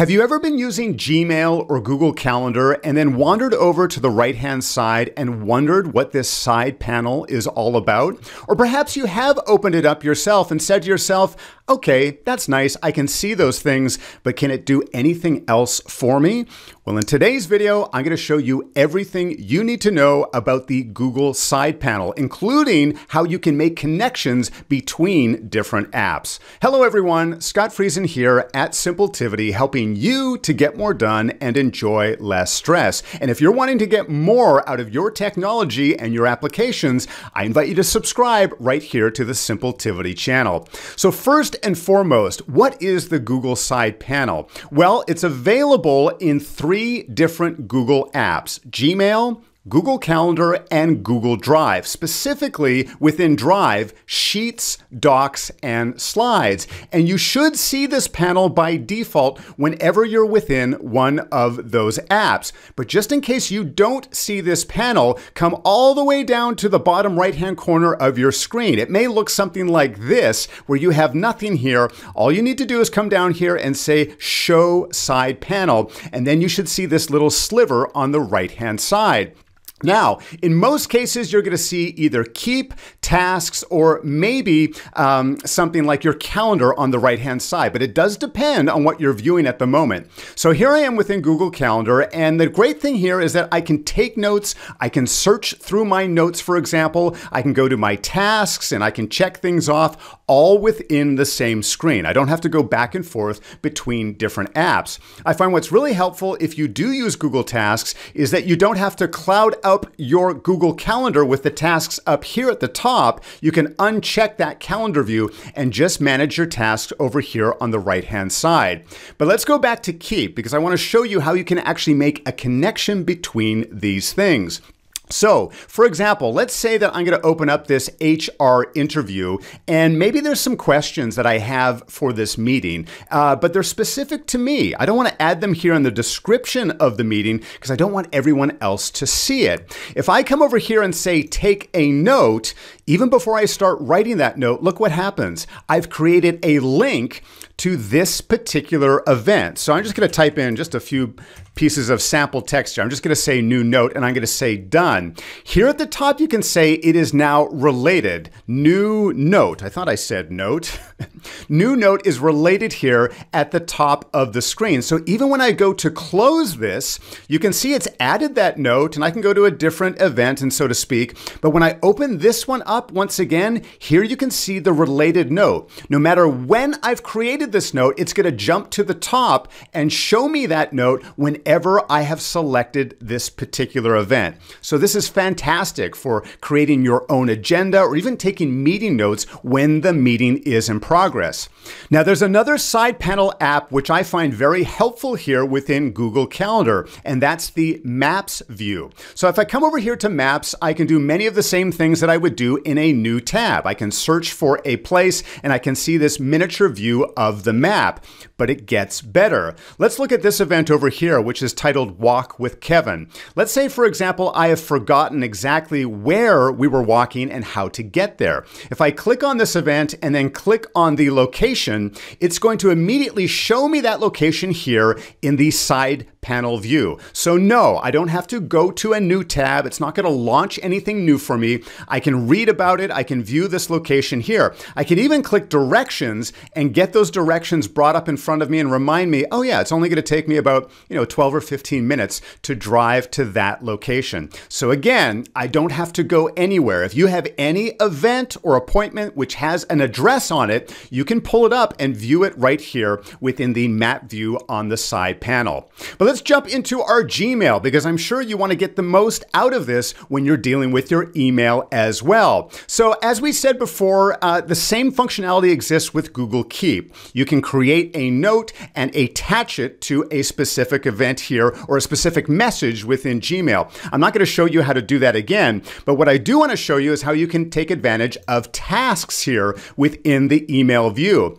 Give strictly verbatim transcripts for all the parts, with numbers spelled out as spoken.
Have you ever been using Gmail or Google Calendar and then wandered over to the right-hand side and wondered what this side panel is all about? Or perhaps you have opened it up yourself and said to yourself, okay, that's nice, I can see those things, but can it do anything else for me? Well, in today's video, I'm going to show you everything you need to know about the Google side panel, including how you can make connections between different apps. Hello everyone, Scott Friesen here at Simpletivity, helping you to get more done and enjoy less stress. And if you're wanting to get more out of your technology and your applications, I invite you to subscribe right here to the Simpletivity channel. So first and foremost, what is the Google side panel? Well, it's available in three different Google apps: Gmail, Google Calendar, and Google Drive. Specifically within Drive, Sheets, Docs, and Slides. And you should see this panel by default whenever you're within one of those apps. But just in case you don't see this panel, come all the way down to the bottom right-hand corner of your screen. It may look something like this, where you have nothing here. All you need to do is come down here and say Show Side Panel, and then you should see this little sliver on the right-hand side. Now, in most cases, you're going to see either Keep, Tasks, or maybe um, something like your calendar on the right-hand side, but it does depend on what you're viewing at the moment. So here I am within Google Calendar, and the great thing here is that I can take notes, I can search through my notes, for example, I can go to my tasks, and I can check things off all within the same screen. I don't have to go back and forth between different apps. I find what's really helpful if you do use Google Tasks is that you don't have to cloud out up your Google Calendar with the tasks up here at the top. You can uncheck that calendar view and just manage your tasks over here on the right-hand side. But let's go back to Keep, because I want to show you how you can actually make a connection between these things. So, for example, let's say that I'm going to open up this H R interview, and maybe there's some questions that I have for this meeting, uh, but they're specific to me. I don't want to add them here in the description of the meeting because I don't want everyone else to see it. If I come over here and say, take a note, even before I start writing that note, look what happens. I've created a link to this particular event. So I'm just going to type in just a few pieces of sample text here. I'm just going to say new note, and I'm going to say done. Here at the top, you can say it is now related. New note. I thought I said note. New note is related here at the top of the screen. So even when I go to close this, you can see it's added that note, and I can go to a different event, and so to speak. But when I open this one up, once again, here you can see the related note. No matter when I've created this note, it's going to jump to the top and show me that note whenever I have selected this particular event. So this is fantastic for creating your own agenda or even taking meeting notes when the meeting is in progress. Now, there's another side panel app which I find very helpful here within Google Calendar, and that's the Maps view. So if I come over here to Maps, I can do many of the same things that I would do in a new tab. I can search for a place, and I can see this miniature view of the map, but it gets better. Let's look at this event over here, which is titled Walk with Kevin. Let's say, for example, I have forgotten exactly where we were walking and how to get there. If I click on this event and then click on the location, it's going to immediately show me that location here in the side panel view. So no, I don't have to go to a new tab. It's not going to launch anything new for me. I can read about it. I can view this location here. I can even click directions and get those directions brought up in front of me and remind me, oh yeah, it's only going to take me about, you know, twelve or fifteen minutes to drive to that location. So again, I don't have to go anywhere. If you have any event or appointment which has an address on it, you can pull it up and view it right here within the map view on the side panel. But let's jump into our Gmail, because I'm sure you want to get the most out of this when you're dealing with your email as well. So as we said before, uh, the same functionality exists with Google Keep. You can create a note and attach it to a specific event here or a specific message within Gmail. I'm not going to show you how to do that again, but what I do want to show you is how you can take advantage of tasks here within the email view.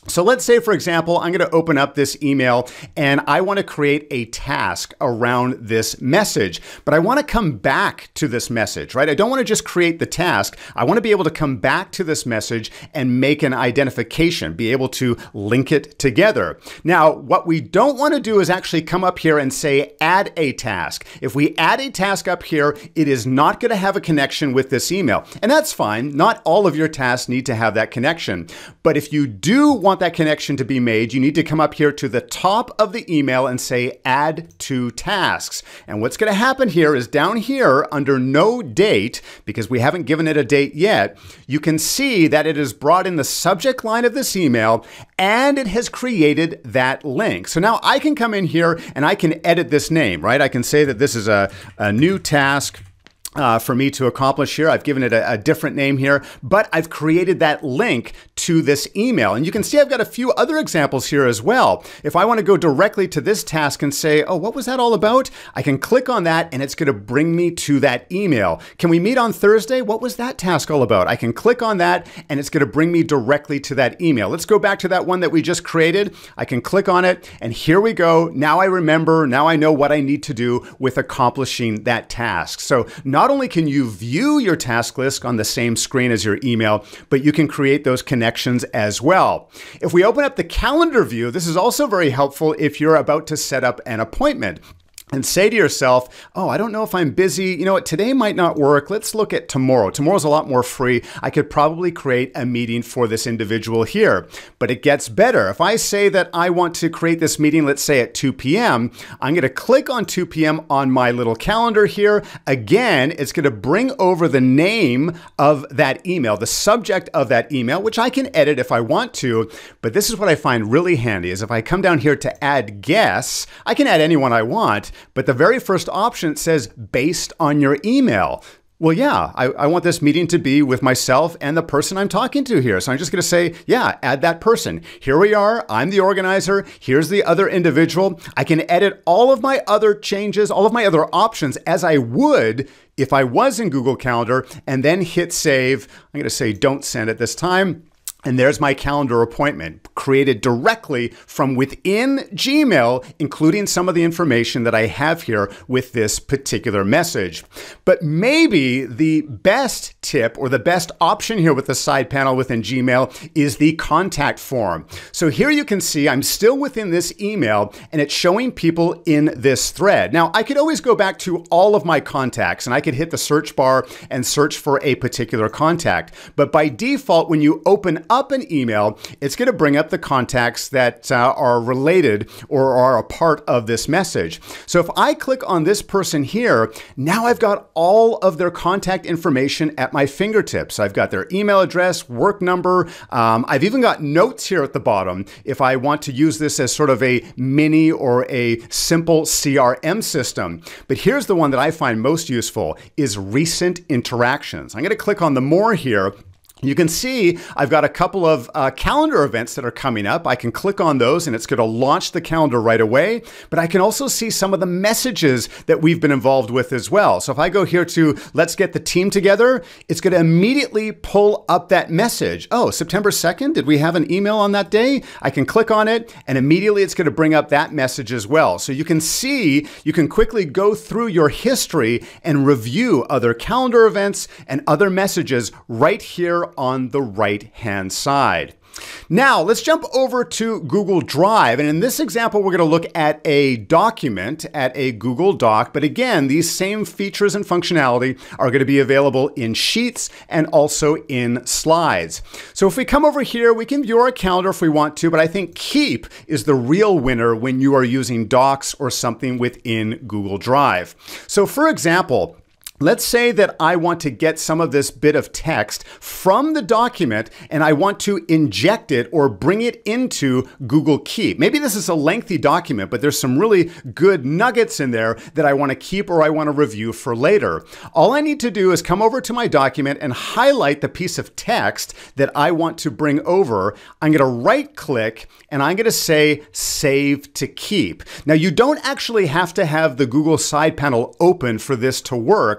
So let's say, for example, I'm going to open up this email and I want to create a task around this message, but I want to come back to this message, right? I don't want to just create the task. I want to be able to come back to this message and make an identification, be able to link it together. Now, what we don't want to do is actually come up here and say, add a task. If we add a task up here, it is not going to have a connection with this email. And that's fine. Not all of your tasks need to have that connection. But if you do want that connection to be made, you need to come up here to the top of the email and say add to tasks. And what's going to happen here is down here under no date, because we haven't given it a date yet, you can see that it is brought in the subject line of this email and it has created that link. So now I can come in here and I can edit this name, right? I can say that this is a, a new task Uh, for me to accomplish here. I've given it a, a different name here, but I've created that link to this email. And you can see I've got a few other examples here as well. If I want to go directly to this task and say, oh, what was that all about? I can click on that and it's going to bring me to that email. Can we meet on Thursday? What was that task all about? I can click on that and it's going to bring me directly to that email. Let's go back to that one that we just created. I can click on it and here we go. Now I remember, now I know what I need to do with accomplishing that task. So not Not only can you view your task list on the same screen as your email, but you can create those connections as well. If we open up the calendar view, this is also very helpful if you're about to set up an appointment. And say to yourself, oh, I don't know if I'm busy. You know what, today might not work. Let's look at tomorrow. Tomorrow's a lot more free. I could probably create a meeting for this individual here. But it gets better. If I say that I want to create this meeting, let's say at two p m, I'm going to click on two p m on my little calendar here. Again, it's going to bring over the name of that email, the subject of that email, which I can edit if I want to. But this is what I find really handy is if I come down here to add guests, I can add anyone I want. But the very first option says based on your email. Well, yeah, I, I want this meeting to be with myself and the person I'm talking to here. So I'm just going to say, yeah, add that person. Here we are. I'm the organizer. Here's the other individual. I can edit all of my other changes, all of my other options as I would if I was in Google Calendar and then hit save. I'm going to say don't send at this time. And there's my calendar appointment created directly from within Gmail, including some of the information that I have here with this particular message. But maybe the best tip or the best option here with the side panel within Gmail is the contact form. So here you can see I'm still within this email and it's showing people in this thread. Now I could always go back to all of my contacts and I could hit the search bar and search for a particular contact. But by default, when you open up up an email, it's going to bring up the contacts that uh, are related or are a part of this message. So if I click on this person here, now I've got all of their contact information at my fingertips. I've got their email address, work number. Um, I've even got notes here at the bottom if I want to use this as sort of a mini or a simple C R M system. But here's the one that I find most useful is recent interactions. I'm going to click on the more here. You can see I've got a couple of uh, calendar events that are coming up. I can click on those and it's going to launch the calendar right away. But I can also see some of the messages that we've been involved with as well. So if I go here to let's get the team together, it's going to immediately pull up that message. Oh, September second, did we have an email on that day? I can click on it and immediately it's going to bring up that message as well. So you can see, you can quickly go through your history and review other calendar events and other messages right here on the right-hand side. Now, let's jump over to Google Drive. And in this example, we're going to look at a document, at a Google Doc. But again, these same features and functionality are going to be available in Sheets and also in Slides. So if we come over here, we can view our calendar if we want to, but I think Keep is the real winner when you are using Docs or something within Google Drive. So for example, let's say that I want to get some of this bit of text from the document and I want to inject it or bring it into Google Keep. Maybe this is a lengthy document, but there's some really good nuggets in there that I want to keep or I want to review for later. All I need to do is come over to my document and highlight the piece of text that I want to bring over. I'm going to right click and I'm going to say Save to Keep. Now you don't actually have to have the Google side panel open for this to work.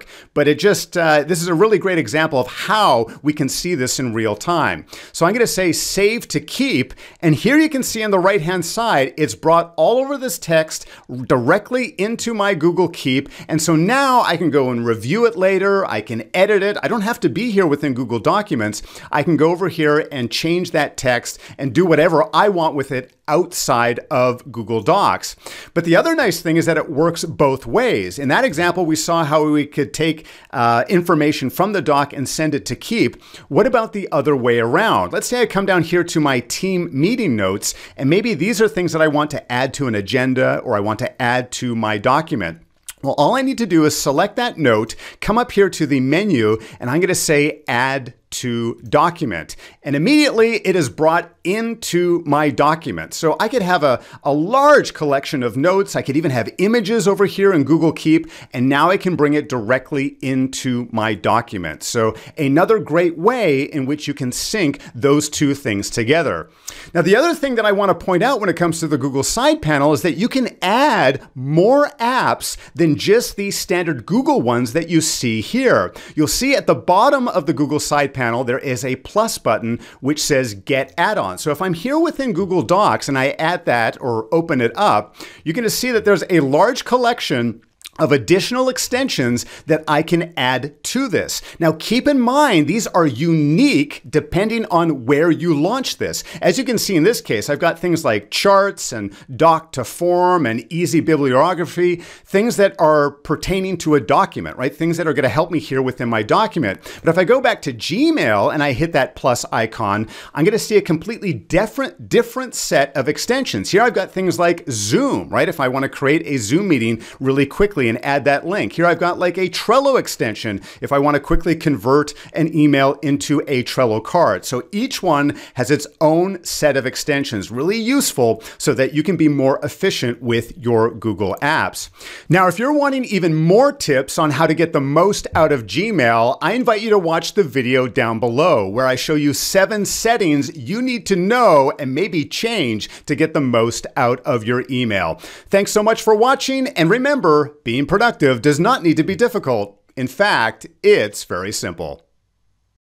but it just, uh, this is a really great example of how we can see this in real time. So I'm going to say save to keep, and here you can see on the right-hand side, it's brought all over this text directly into my Google Keep, and so now I can go and review it later, I can edit it, I don't have to be here within Google Documents, I can go over here and change that text and do whatever I want with it outside of Google Docs. But the other nice thing is that it works both ways. In that example, we saw how we could take uh, information from the doc and send it to Keep. What about the other way around? Let's say I come down here to my team meeting notes, and maybe these are things that I want to add to an agenda or I want to add to my document. Well, all I need to do is select that note, come up here to the menu, and I'm going to say Add to Document. And immediately it is brought into my document. So I could have a, a large collection of notes. I could even have images over here in Google Keep, and now I can bring it directly into my document. So another great way in which you can sync those two things together. Now, the other thing that I want to point out when it comes to the Google side panel is that you can add more apps than just these standard Google ones that you see here. You'll see at the bottom of the Google side panel, there is a plus button which says Get Add-on. So if I'm here within Google Docs and I add that or open it up, you're going to see that there's a large collection of additional extensions that I can add to this. Now, keep in mind, these are unique depending on where you launch this. As you can see in this case, I've got things like charts and doc to form and easy bibliography, things that are pertaining to a document, right? Things that are going to help me here within my document. But if I go back to Gmail and I hit that plus icon, I'm going to see a completely different, different set of extensions. Here I've got things like Zoom, right? If I want to create a Zoom meeting really quickly and add that link. Here I've got like a Trello extension if I want to quickly convert an email into a Trello card. So each one has its own set of extensions, really useful so that you can be more efficient with your Google apps. Now, if you're wanting even more tips on how to get the most out of Gmail, I invite you to watch the video down below where I show you seven settings you need to know and maybe change to get the most out of your email. Thanks so much for watching, and remember, being productive does not need to be difficult. In fact, it's very simple.